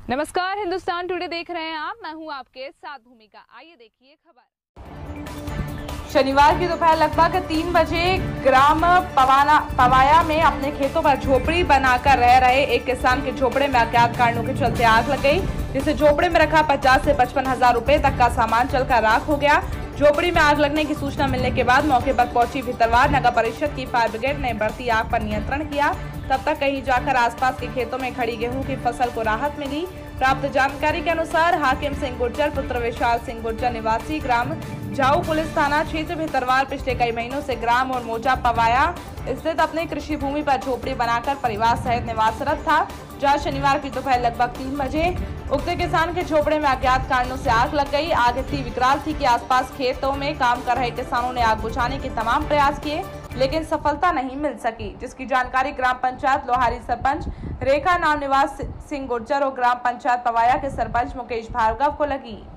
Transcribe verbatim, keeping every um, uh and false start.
नमस्कार, हिंदुस्तान टुडे देख रहे हैं आप। मैं हूं आपके साथ भूमिका। आइए देखिए खबर। शनिवार की दोपहर लगभग तीन बजे ग्राम पवाना पवाया में अपने खेतों पर झोपड़ी बनाकर रह रहे एक किसान के झोपड़े में अज्ञात कारणों के चलते आग लग गई, जिससे झोपड़े में रखा पचास से पचपन हजार रुपए तक का सामान जलकर राख हो गया। झोपड़ी में आग लगने की सूचना मिलने के बाद मौके पर पहुंची भितरवार नगर परिषद की फायर ब्रिगेड ने बढ़ती आग पर नियंत्रण किया। तब तक कहीं जाकर आसपास के खेतों में खड़ी गेहूं की फसल को राहत मिली। प्राप्त जानकारी के अनुसार हाकिम सिंह गुर्जर पुत्र विशाल सिंह गुर्जर निवासी ग्राम जाऊ पुलिस थाना क्षेत्र भितरवार पिछले कई महीनों से ग्राम और मोजा पवाया स्थित अपने कृषि भूमि पर झोपड़ी बनाकर परिवार सहित निवासरत था, जहां शनिवार की दोपहर लगभग तीन बजे उक्त किसान के झोपड़े में अज्ञात कारणों से आग लग गई। आग इतनी विकराल थी कि आसपास खेतों में काम कर रहे किसानों ने आग बुझाने के तमाम प्रयास किए, लेकिन सफलता नहीं मिल सकी, जिसकी जानकारी ग्राम पंचायत लोहारी सरपंच रेखा नाम निवास सिंह गुर्जर और ग्राम पंचायत पवाया के सरपंच मुकेश भार्गव को लगी।